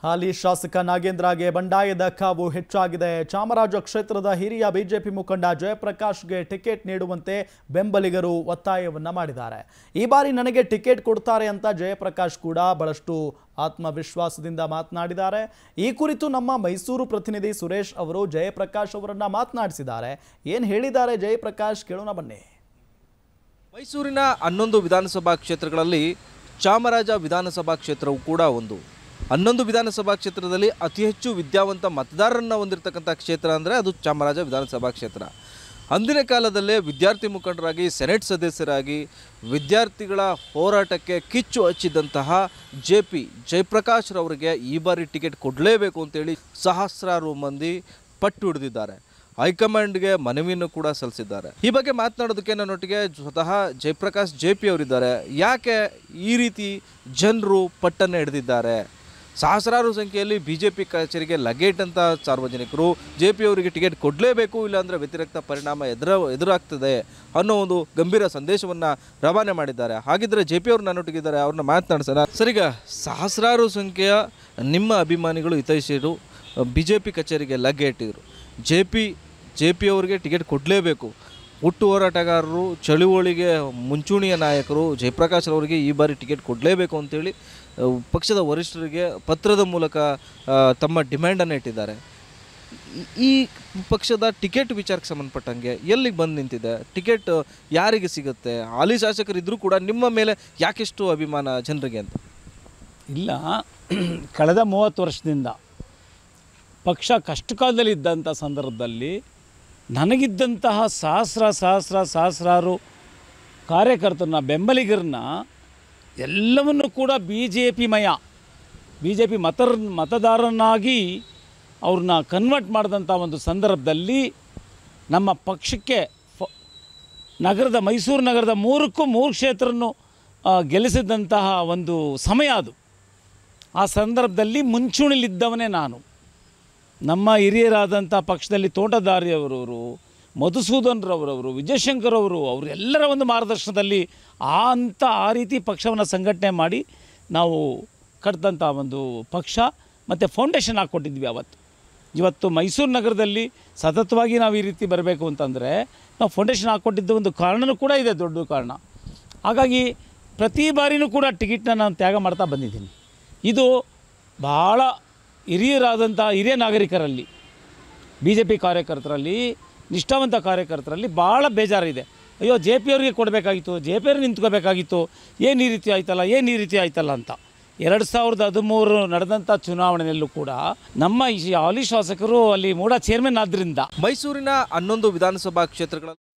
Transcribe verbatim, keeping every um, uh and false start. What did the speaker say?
ಹಾಲಿ ಶಾಸಕ ನಾಗೇಂದ್ರಗೆ ಬಂಡಾಯದ ಕಾವು ಹೆಚ್ಚಾಗಿದೆ. ಚಾಮರಾಜ ಕ್ಷೇತ್ರದ ಹಿರಿಯ ಬಿಜೆಪಿ ಮುಖಂಡ ಜಯಪ್ರಕಾಶ್ಗೆ ಟಿಕೆಟ್ ನೀಡುವಂತೆ ಬೆಂಬಲಿಗರು ಒತ್ತಾಯವನ್ನ ಮಾಡಿದ್ದಾರೆ. ಈ ಬಾರಿ ನನಗೆ ಟಿಕೆಟ್ ಕೊಡ್ತಾರೆ ಅಂತ ಜಯಪ್ರಕಾಶ್ ಕೂಡ ಬಹಳಷ್ಟು ಆತ್ಮವಿಶ್ವಾಸದಿಂದ ಮಾತನಾಡಿದ್ದಾರೆ. ಈ ಕುರಿತು ನಮ್ಮ ಮೈಸೂರು ಪ್ರತಿನಿಧಿ ಸುರೇಶ್ ಅವರು ಜಯಪ್ರಕಾಶ್ ಅವರನ್ನ ಮಾತನಾಡಿಸಿದ್ದಾರೆ. ಏನು ಹೇಳಿದ್ದಾರೆ ಜಯಪ್ರಕಾಶ್ ಕೇಳೋಣ ಬನ್ನಿ. ಮೈಸೂರಿನ ಹನ್ನೊಂದು ವಿಧಾನಸಭಾ ಕ್ಷೇತ್ರಗಳಲ್ಲಿ ಚಾಮರಾಜ ವಿಧಾನಸಭಾ ಕ್ಷೇತ್ರವು ಕೂಡ ಒಂದು. ಹನ್ನೊಂದು ವಿಧಾನಸಭಾ ಕ್ಷೇತ್ರದಲ್ಲಿ ಅತಿ ಹೆಚ್ಚು ವಿದ್ಯಾವಂತ ಮತದಾರರನ್ನು ಹೊಂದಿರತಕ್ಕಂಥ ಕ್ಷೇತ್ರ ಅಂದರೆ ಅದು ಚಾಮರಾಜ ವಿಧಾನಸಭಾ ಕ್ಷೇತ್ರ. ಅಂದಿನ ಕಾಲದಲ್ಲೇ ವಿದ್ಯಾರ್ಥಿ ಮುಖಂಡರಾಗಿ, ಸೆನೆಟ್ ಸದಸ್ಯರಾಗಿ, ವಿದ್ಯಾರ್ಥಿಗಳ ಹೋರಾಟಕ್ಕೆ ಕಿಚ್ಚು ಹಚ್ಚಿದಂತಹ ಜೆ ಪಿ ಜಯಪ್ರಕಾಶ್ ರವರಿಗೆ ಈ ಬಾರಿ ಟಿಕೆಟ್ ಕೊಡಲೇಬೇಕು ಅಂತೇಳಿ ಸಹಸ್ರಾರು ಮಂದಿ ಪಟ್ಟು ಹಿಡಿದಿದ್ದಾರೆ. ಹೈಕಮಾಂಡ್ಗೆ ಮನವಿಯನ್ನು ಕೂಡ ಸಲ್ಲಿಸಿದ್ದಾರೆ. ಈ ಬಗ್ಗೆ ಮಾತನಾಡೋದಕ್ಕೆ ನನ್ನೊಟ್ಟಿಗೆ ಸ್ವತಃ ಜಯಪ್ರಕಾಶ್ ಜೆ ಪಿ ಅವರಿದ್ದಾರೆ. ಯಾಕೆ ಈ ರೀತಿ ಜನರು ಪಟ್ಟನ್ನು ಹಿಡಿದಿದ್ದಾರೆ? ಸಹಸ್ರಾರು ಸಂಖ್ಯೆಯಲ್ಲಿ ಬಿ ಜೆ ಪಿ ಕಚೇರಿಗೆ ಲಗೇಟ್ ಅಂತ ಸಾರ್ವಜನಿಕರು ಜೆ ಪಿ ಅವರಿಗೆ ಟಿಕೆಟ್ ಕೊಡಲೇಬೇಕು, ಇಲ್ಲಾಂದರೆ ವ್ಯತಿರಿಕ್ತ ಪರಿಣಾಮ ಎದುರ ಎದುರಾಗ್ತದೆ ಅನ್ನೋ ಒಂದು ಗಂಭೀರ ಸಂದೇಶವನ್ನು ರವಾನೆ ಮಾಡಿದ್ದಾರೆ. ಹಾಗಿದ್ದರೆ ಜೆ ಪಿ ಅವರು ನನ್ನೊಟ್ಟಿಗಿದ್ದಾರೆ, ಅವ್ರನ್ನ ಮಾತನಾಡ್ಸೋಣ. ಸರಿಗ ಸಹಸ್ರಾರು ಸಂಖ್ಯೆಯ ನಿಮ್ಮ ಅಭಿಮಾನಿಗಳು ಹಿತೈಷಿಗಳು ಬಿ ಜೆ ಪಿ ಕಚೇರಿಗೆ ಲಗ್ಗೇಟಿದ್ರು. ಜೆ ಪಿ ಜೆ ಪಿ ಅವರಿಗೆ ಟಿಕೆಟ್ ಕೊಡಲೇಬೇಕು. ಹುಟ್ಟು ಹೋರಾಟಗಾರರು, ಚಳುವಳಿಗೆ ಮುಂಚೂಣಿಯ ನಾಯಕರು ಜಯಪ್ರಕಾಶ್ ಅವರಿಗೆ ಈ ಬಾರಿ ಟಿಕೆಟ್ ಕೊಡಲೇಬೇಕು ಅಂತೇಳಿ ಪಕ್ಷದ ವರಿಷ್ಠರಿಗೆ ಪತ್ರದ ಮೂಲಕ ತಮ್ಮ ಡಿಮ್ಯಾಂಡನ್ನು ಇಟ್ಟಿದ್ದಾರೆ. ಈ ಪಕ್ಷದ ಟಿಕೆಟ್ ವಿಚಾರಕ್ಕೆ ಸಂಬಂಧಪಟ್ಟಂಗೆ ಎಲ್ಲಿಗೆ ಬಂದು ನಿಂತಿದೆ? ಟಿಕೆಟ್ ಯಾರಿಗೆ ಸಿಗುತ್ತೆ? ಹಾಲಿ ಶಾಸಕರಿದ್ದರೂ ಕೂಡ ನಿಮ್ಮ ಮೇಲೆ ಯಾಕೆಷ್ಟು ಅಭಿಮಾನ ಜನರಿಗೆ ಅಂತ? ಇಲ್ಲ, ಕಳೆದ ಮೂವತ್ತು ವರ್ಷದಿಂದ ಪಕ್ಷ ಕಷ್ಟಕಾಲದಲ್ಲಿ ಇದ್ದಂಥ ಸಂದರ್ಭದಲ್ಲಿ ನನಗಿದ್ದಂತಹ ಸಹಸ್ರ ಸಹಸ್ರ ಸಹಸ್ರಾರು ಕಾರ್ಯಕರ್ತರನ್ನ, ಬೆಂಬಲಿಗರನ್ನ ಎಲ್ಲವನ್ನೂ ಕೂಡ ಬಿ ಜೆ ಪಿ ಮಯ ಬಿ ಜೆ ಪಿ ಮತರ ಮತದಾರನಾಗಿ ಅವ್ರನ್ನ ಕನ್ವರ್ಟ್ ಮಾಡಿದಂಥ ಒಂದು ಸಂದರ್ಭದಲ್ಲಿ ನಮ್ಮ ಪಕ್ಷಕ್ಕೆ ಫ ನಗರದ ಮೈಸೂರು ನಗರದ ಮೂರಕ್ಕೂ ಮೂರು ಕ್ಷೇತ್ರವನ್ನು ಗೆಲ್ಲಿಸಿದಂತಹ ಒಂದು ಸಮಯ ಅದು. ಆ ಸಂದರ್ಭದಲ್ಲಿ ಮುಂಚೂಣಿಲಿದ್ದವನೇ ನಾನು. ನಮ್ಮ ಹಿರಿಯರಾದಂಥ ಪಕ್ಷದಲ್ಲಿ ತೋಟದಾರಿಯವರವರು, ಮಧುಸೂದನ್ರವರವರು, ವಿಜಯಶಂಕರ್ ಅವರು, ಅವರೆಲ್ಲರ ಒಂದು ಮಾರ್ಗದರ್ಶನದಲ್ಲಿ ಆ ಅಂತ ಆ ರೀತಿ ಪಕ್ಷವನ್ನು ಸಂಘಟನೆ ಮಾಡಿ ನಾವು ಕಟ್ಟಿದಂಥ ಒಂದು ಪಕ್ಷ ಮತ್ತು ಫೌಂಡೇಶನ್ ಹಾಕ್ಕೊಟ್ಟಿದ್ವಿ ಅವತ್ತು. ಇವತ್ತು ಮೈಸೂರು ನಗರದಲ್ಲಿ ಸತತವಾಗಿ ನಾವು ಈ ರೀತಿ ಬರಬೇಕು ಅಂತಂದರೆ ನಾವು ಫೌಂಡೇಶನ್ ಹಾಕ್ಕೊಟ್ಟಿದ್ದು ಒಂದು ಕಾರಣವೂ ಕೂಡ ಇದೆ, ದೊಡ್ಡ ಕಾರಣ. ಹಾಗಾಗಿ ಪ್ರತಿ ಬಾರಿಯೂ ಕೂಡ ಟಿಕೆಟ್ನ ನಾನು ತ್ಯಾಗ ಮಾಡ್ತಾ ಬಂದಿದ್ದೀನಿ. ಇದು ಭಾಳ ಹಿರಿಯರಾದಂಥ ಹಿರಿಯ ನಾಗರಿಕರಲ್ಲಿ, ಬಿ ಜೆ ಪಿ ಕಾರ್ಯಕರ್ತರಲ್ಲಿ, ನಿಷ್ಠಾವಂತ ಕಾರ್ಯಕರ್ತರಲ್ಲಿ ಭಾಳ ಬೇಜಾರಿದೆ. ಅಯ್ಯೋ ಜೆ ಪಿ ಅವ್ರಿಗೆ ಕೊಡಬೇಕಾಗಿತ್ತು, ಜೆ ಪಿ ಅವ್ರಿಗೆ ನಿಂತ್ಕೋಬೇಕಾಗಿತ್ತು, ಏನು ಈ ರೀತಿ ಆಯ್ತಲ್ಲ ಏನು ಈ ರೀತಿ ಆಯ್ತಲ್ಲ ಅಂತ. ಎರಡು ಸಾವಿರದ ಹದಿಮೂರು ನಡೆದಂಥ ಚುನಾವಣೆಯಲ್ಲೂ ಕೂಡ ನಮ್ಮ ಈ ಹಾಲಿ ಶಾಸಕರು ಅಲ್ಲಿ ಮೂಡ ಚೇರ್ಮನ್ ಆದ್ದರಿಂದ ಮೈಸೂರಿನ ಹನ್ನೊಂದು ವಿಧಾನಸಭಾ ಕ್ಷೇತ್ರಗಳ